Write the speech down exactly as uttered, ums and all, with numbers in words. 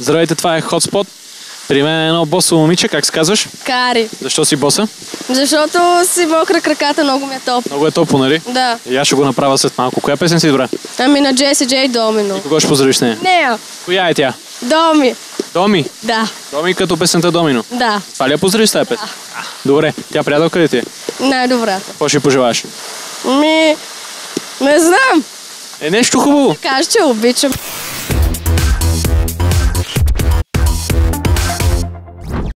Здравейте, това е Hotspot. При мен е едно босово момиче, как се казваш? Кари. Защо си боса? Защото си мокра краката, много ми е топ. Много е топло, нали? Да. И аз ще го направя след малко. Коя песен си добра? Ами на Джеси Джей Домино. Кого ще поздравиш с нея? Нея. Коя е тя? Доми. Доми? Да. Доми като песента Домино? Да. Това ли я поздравиш с тази песен? Добре. Тя приятелка ли ти е? Най-добрата. Какво ще й пожелаш? Ми... Не знам. Е, нещо хубаво. Кажа, че обичам.